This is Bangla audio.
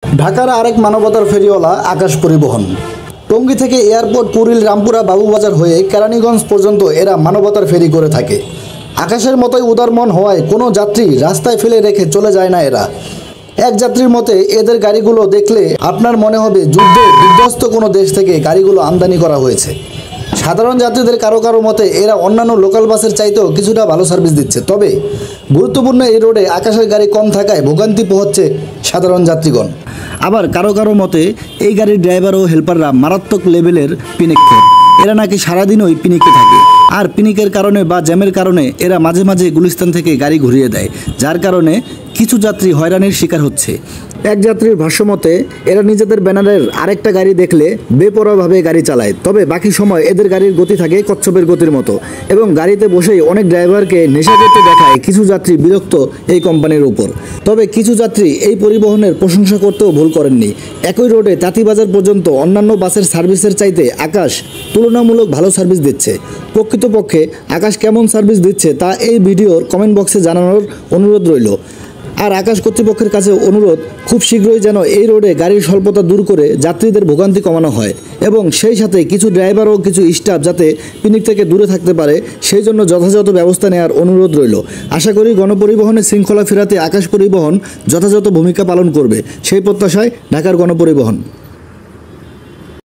ঢাকার আরেক মানবতার ফেরিওয়ালা আকাশ পরিবহন। টঙ্গী থেকে এয়ারপোর্ট, কুড়িল, রামপুরা, বাবুবাজার হয়ে কেরানীগঞ্জ পর্যন্ত এরা মানবতার ফেরি করে থাকে। আকাশের মতোই উদার মন হওয়ায় কোনো যাত্রী রাস্তায় ফেলে রেখে চলে যায় না এরা। এক যাত্রীর মতে এদের গাড়িগুলো দেখলে আপনার মনে হবে যুদ্ধে বিধ্বস্ত কোনো দেশ থেকে গাড়িগুলো আমদানি করা হয়েছে। সাধারণ যাত্রীদের কারো কারো মতে এরা অন্যান্য লোকাল বাসের চাইতেও কিছুটা ভালো সার্ভিস দিচ্ছে। তবে গুরুত্বপূর্ণ এই রোডে আকাশের গাড়ি কম থাকায় ভোগান্তি পোহাচ্ছে সাধারণ যাত্রীগণ। আবার কারো কারো মতে এই গাড়ির ড্রাইভার ও হেল্পাররা মারাত্মক লেভেলের পিনিকখোর। এরা নাকি সারাদিনই পিনিকে থাকে, আর পিনিকের কারণে বা জ্যামের কারণে এরা মাঝে মাঝে গুলিস্তান থেকে গাড়ি ঘুরিয়ে দেয়, যার কারণে কিছু যাত্রী হয়রানির শিকার হচ্ছে। এক যাত্রীর ভাষ্যমতে এরা নিজেদের ব্যানারের আরেকটা গাড়ি দেখলে বেপরোয়াভাবে গাড়ি চালায়, তবে বাকি সময় এদের গাড়ির গতি থাকে কচ্ছপের গতির মতো এবং গাড়িতে বসেই অনেক ড্রাইভারকে নেশা করতে দেখায় কিছু যাত্রী বিরক্ত এই কোম্পানির উপর। তবে কিছু যাত্রী এই পরিবহনের প্রশংসা করতেও ভুল করেননি। একই রোডে তাঁতিবাজার পর্যন্ত অন্যান্য বাসের সার্ভিসের চাইতে আকাশ তুলনামূলক ভালো সার্ভিস দিচ্ছে। প্রকৃতপক্ষে আকাশ কেমন সার্ভিস দিচ্ছে তা এই ভিডিওর কমেন্ট বক্সে জানানোর অনুরোধ রইল। আর আকাশ কর্তৃপক্ষের কাছে অনুরোধ, খুব শীঘ্রই যেন এই রোডে গাড়ির স্বল্পতা দূর করে যাত্রীদের ভোগান্তি কমানো হয় এবং সেই সাথে কিছু ড্রাইভার ও কিছু স্টাফ যাতে পিনিক থেকে দূরে থাকতে পারে সেই জন্য যথাযথ ব্যবস্থা নেওয়ার অনুরোধ রইল। আশা করি গণপরিবহনের শৃঙ্খলা ফেরাতে আকাশ পরিবহন যথাযথ ভূমিকা পালন করবে, সেই প্রত্যাশায় ঢাকার গণপরিবহন।